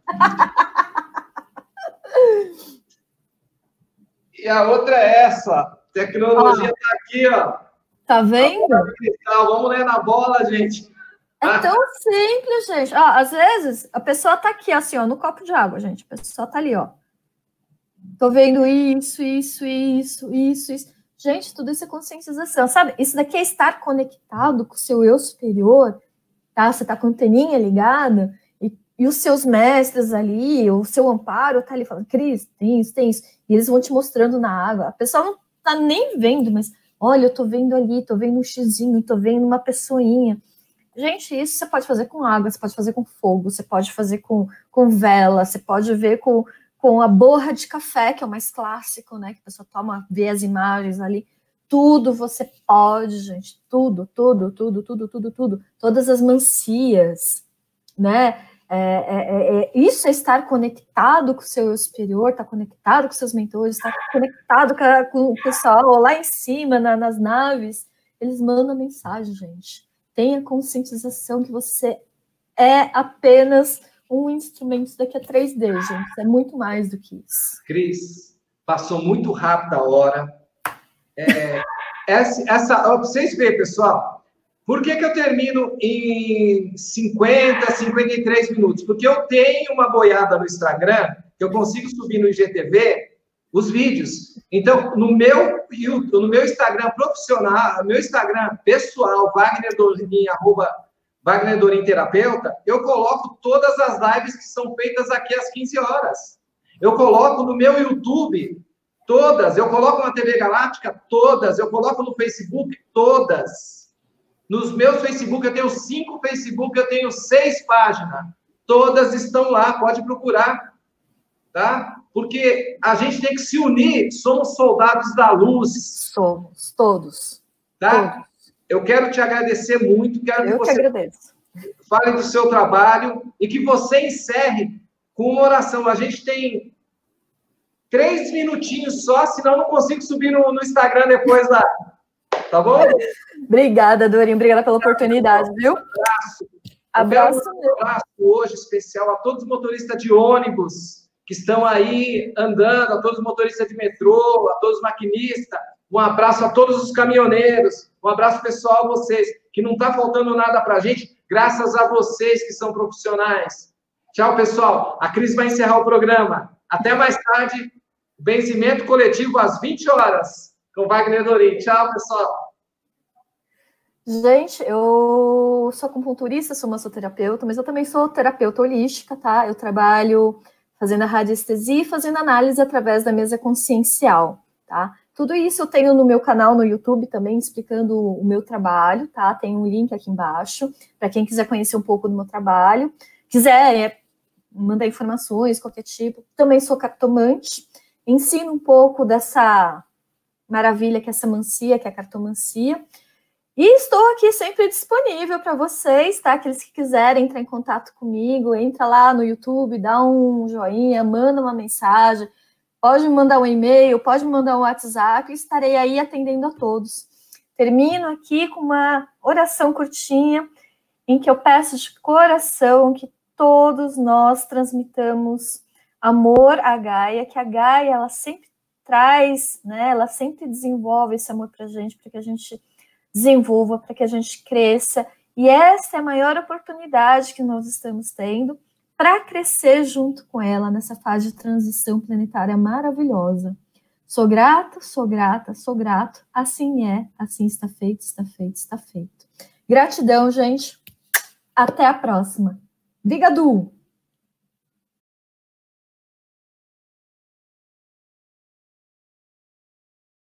[SPEAKER 1] E a outra é essa. A tecnologia ah. tá aqui, ó.
[SPEAKER 2] Tá vendo?
[SPEAKER 1] Vamos ler na bola, gente.
[SPEAKER 2] É tão simples, gente. Ó, às vezes, a pessoa tá aqui, assim, ó, no copo de água, gente. A pessoa tá ali, ó. Tô vendo isso, isso, isso, isso, isso. Gente, tudo isso é conscientização, sabe? Isso daqui é estar conectado com o seu eu superior, tá? Você tá com a anteninha ligada e, e os seus mestres ali, o seu amparo tá ali falando, Cris, tem isso, tem isso. E eles vão te mostrando na água. A pessoa não tá nem vendo, mas olha, eu tô vendo ali, tô vendo um xizinho, tô vendo uma pessoinha. Gente, isso você pode fazer com água, você pode fazer com fogo, você pode fazer com, com vela, você pode ver com, com a borra de café, que é o mais clássico, né? Que a pessoa toma, vê as imagens ali. Tudo você pode, gente. Tudo, tudo, tudo, tudo, tudo, tudo. Todas as mancias, né? É, é, é, isso é estar conectado com o seu eu superior, estar tá conectado com seus mentores, estar tá conectado com, a, com o pessoal lá em cima, na, nas naves. Eles mandam mensagem, gente. Tenha conscientização que você é apenas um instrumento daqui a três D, gente. É muito mais do que isso.
[SPEAKER 1] Cris, passou muito rápido a hora. É, essa, essa, vocês veem, pessoal, por que, que eu termino em cinquenta, cinquenta e três minutos? Porque eu tenho uma boiada no Instagram, que eu consigo subir no I G T V os vídeos. Então, no meu YouTube, no meu Instagram profissional, no meu Instagram pessoal, Wagner Dorin, arroba Wagner Dorin Terapeuta, eu coloco todas as lives que são feitas aqui às quinze horas. Eu coloco no meu YouTube todas, eu coloco na T V Galáctica todas, eu coloco no Facebook todas. Nos meus Facebook, eu tenho cinco Facebook, eu tenho seis páginas. Todas estão lá, pode procurar. Tá? Porque a gente tem que se unir, somos soldados da luz.
[SPEAKER 2] Somos, todos.
[SPEAKER 1] Tá?
[SPEAKER 2] Todos.
[SPEAKER 1] Eu quero te agradecer muito. Quero
[SPEAKER 2] Eu
[SPEAKER 1] que você
[SPEAKER 2] que agradeço.
[SPEAKER 1] Fale do seu trabalho e que você encerre com uma oração. A gente tem três minutinhos só, senão eu não consigo subir no, no Instagram depois lá. Tá bom?
[SPEAKER 2] Obrigada, Dorinha. Obrigada pela oportunidade, viu?
[SPEAKER 1] Abraço.
[SPEAKER 2] Abraço.
[SPEAKER 1] Um abraço hoje especial a todos os motoristas de ônibus que estão aí andando, a todos os motoristas de metrô, a todos os maquinistas. Um abraço a todos os caminhoneiros. Um abraço pessoal a vocês, que não está faltando nada para a gente, graças a vocês que são profissionais. Tchau, pessoal. A Cris vai encerrar o programa. Até mais tarde. Vencimento coletivo às vinte horas, com Wagner Dorin. Tchau, pessoal.
[SPEAKER 2] Gente, eu sou acupunturista, sou massoterapeuta, mas eu também sou terapeuta holística, tá? Eu trabalho fazendo a radiestesia e fazendo análise através da mesa consciencial, tá? Tudo isso eu tenho no meu canal no YouTube também, explicando o meu trabalho, tá? Tem um link aqui embaixo, para quem quiser conhecer um pouco do meu trabalho. quiser é, mandar informações, qualquer tipo. Também sou cartomante, ensino um pouco dessa maravilha que é essa mancia, que é a cartomancia. E estou aqui sempre disponível para vocês, tá? Aqueles que quiserem entrar em contato comigo, entra lá no YouTube, dá um joinha, manda uma mensagem, pode me mandar um e-mail, pode me mandar um WhatsApp, estarei aí atendendo a todos. Termino aqui com uma oração curtinha, em que eu peço de coração que todos nós transmitamos amor à Gaia, que a Gaia, ela sempre traz, né? Ela sempre desenvolve esse amor para a gente, para que a gente desenvolva, para que a gente cresça. E essa é a maior oportunidade que nós estamos tendo para crescer junto com ela nessa fase de transição planetária maravilhosa. Sou grata, sou grata, sou grato. Assim é, assim está feito, está feito, está feito. Gratidão, gente. Até a próxima. Obrigado!